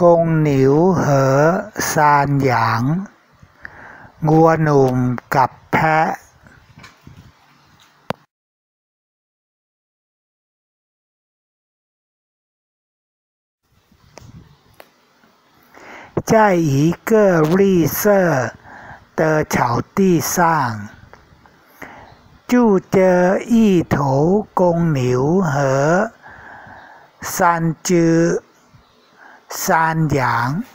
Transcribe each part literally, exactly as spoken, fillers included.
กงหนิวเหอซานหยางงัวหนุ่มกับแพะ在一个绿色的草地上住着一头公牛和三只山羊。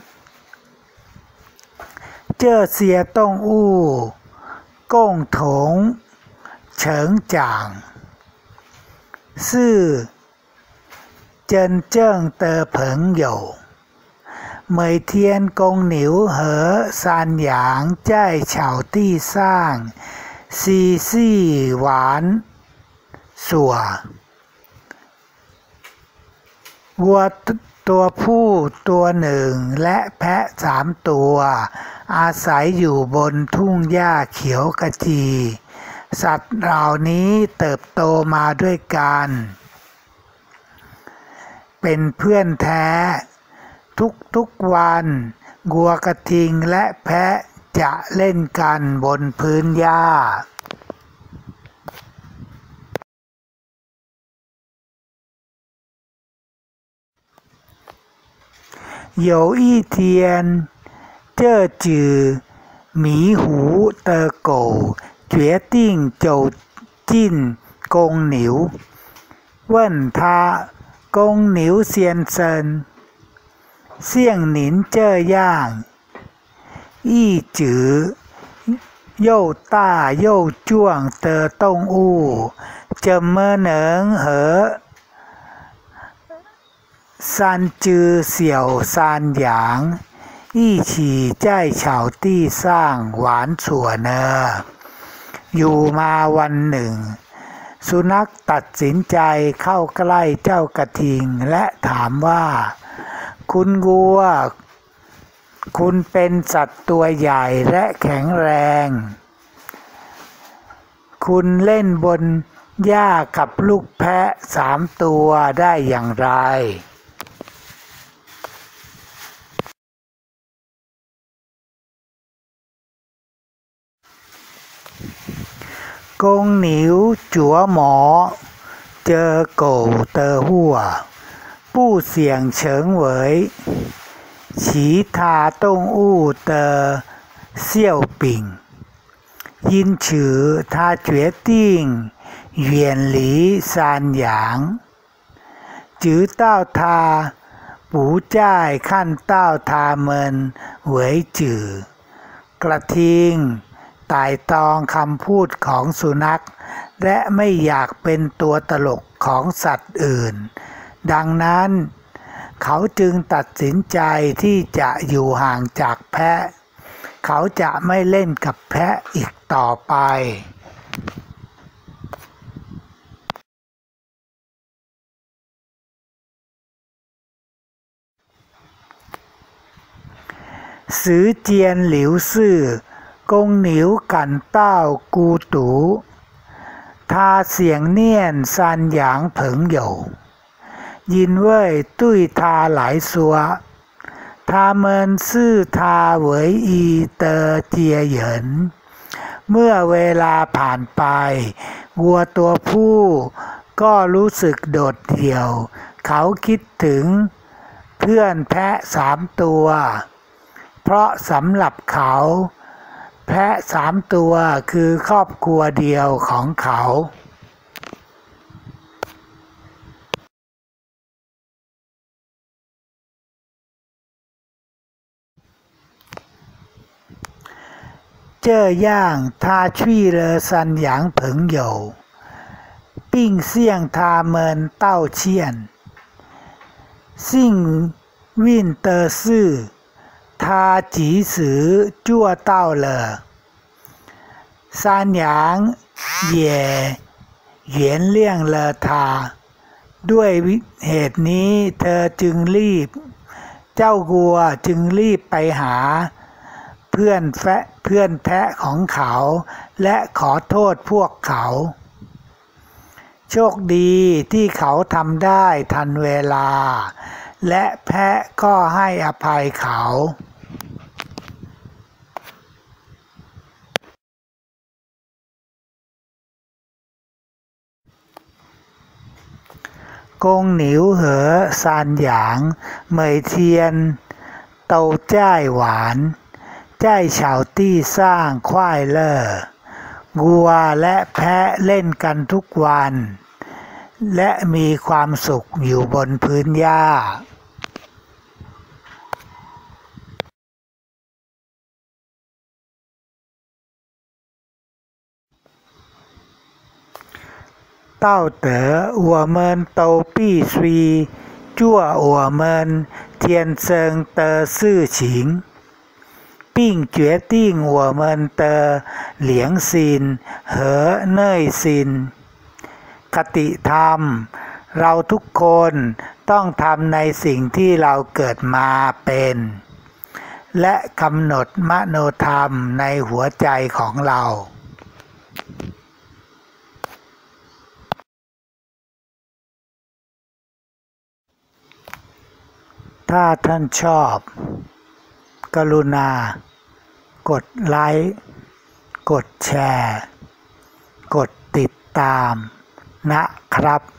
这些动物共同成长，是真正的朋友。每天公牛和山羊在草地上嬉戏玩耍。วัวตัวผู้ตัวหนึ่งและแพะสามตัวอาศัยอยู่บนทุ่งหญ้าเขียวขจีสัตว์เหล่านี้เติบโตมาด้วยกันเป็นเพื่อนแท้ทุกๆวันวัวกระทิงและแพะจะเล่นกันบนพื้นหญ้า有一天，这只迷糊的狗决定走近公牛，问他：“公牛先生，像您这样一只又大又壮的动物，怎么能和三只小山羊一起在草地上玩耍呢？”อยู่มาวันหนึ่งสุนัขตัดสินใจเข้าใกล้เจ้ากระทิงและถามว่าคุณวัวคุณเป็นสัตว์ตัวใหญ่และแข็งแรงคุณเล่นบนหญ้ากับลูกแพะสามตัวได้อย่างไร公牛琢磨这狗的话不想成为其他动物的笑柄，因此他决定远离山羊，直到他不再看到它们为止。กระทิงไต่ตองคำพูดของสุนัขและไม่อยากเป็นตัวตลกของสัตว์อื่นดังนั้นเขาจึงตัดสินใจที่จะอยู่ห่างจากแพะเขาจะไม่เล่นกับแพะอีกต่อไป时间流逝公牛感到孤独，他想念山羊朋友，因为对他来说，他们是他唯一的家人。เมื่อเวลาผ่านไปวัวตัวผู้ก็รู้สึกโดดเดี่ยวเขาคิดถึงเพื่อนแพะสามตัวเพราะสำหรับเขาแพะสามตัวคือครอบครัวเดียวของเขา这样他去了山羊朋友并向他们道歉幸运的是他及时做到了山羊也原谅了他ด้วยเหตุนี้เธอจึงรีบเจ้าวัวจึงรีบไปหาเพื่อนแพะเพื่อนแพะของเขาและขอโทษพวกเขาโชคดีที่เขาทำได้ทันเวลาและแพะก็ให้อภัยเขา公牛和山羊每天都在玩，在草地上快乐。วัวและแพะเล่นกันทุกวันและมีความสุขอยู่บนพื้นหญ้า道德我们都必须做我们天生的事情并决定我们的良心和内心คติธรรมเราทุกคนต้องทำในสิ่งที่เราเกิดมาเป็นและกำหนดมโนธรรมในหัวใจของเราถ้าท่านชอบกรุณากดไลค์กดแชร์กดติดตามนะครับ